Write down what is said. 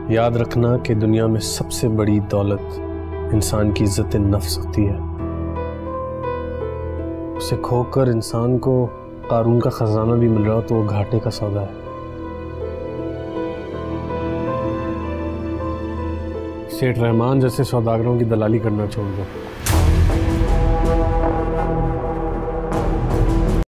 याद रखना कि दुनिया में सबसे बड़ी दौलत इंसान की इज्जत नफ्स होती है। उसे खोकर इंसान को कारून का खजाना भी मिल रहा हो तो वो घाटे का सौदा है। सेठ रहमान जैसे सौदागरों की दलाली करना छोड़ दो।